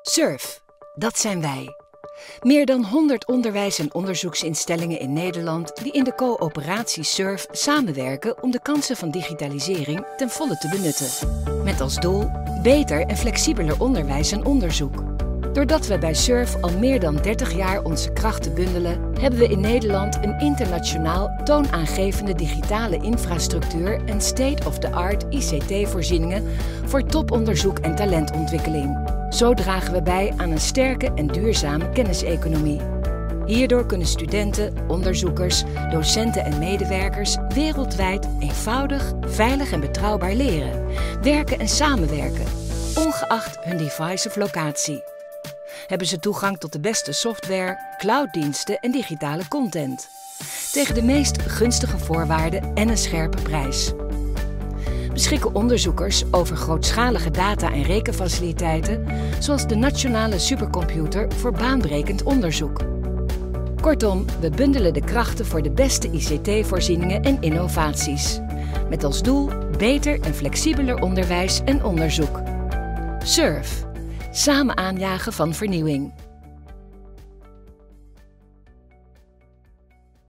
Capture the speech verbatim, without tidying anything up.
SURF, dat zijn wij. Meer dan honderd onderwijs- en onderzoeksinstellingen in Nederland die in de coöperatie SURF samenwerken om de kansen van digitalisering ten volle te benutten. Met als doel beter en flexibeler onderwijs en onderzoek. Doordat we bij SURF al meer dan dertig jaar onze krachten bundelen, hebben we in Nederland een internationaal toonaangevende digitale infrastructuur en state-of-the-art I C T-voorzieningen voor toponderzoek en talentontwikkeling. Zo dragen we bij aan een sterke en duurzame kenniseconomie. Hierdoor kunnen studenten, onderzoekers, docenten en medewerkers wereldwijd eenvoudig, veilig en betrouwbaar leren, werken en samenwerken, ongeacht hun device of locatie. Hebben ze toegang tot de beste software, clouddiensten en digitale content. Tegen de meest gunstige voorwaarden en een scherpe prijs. Beschikken onderzoekers over grootschalige data- en rekenfaciliteiten, zoals de Nationale Supercomputer voor baanbrekend onderzoek. Kortom, we bundelen de krachten voor de beste I C T-voorzieningen en innovaties. Met als doel beter en flexibeler onderwijs en onderzoek. SURF. Samen aanjagen van vernieuwing.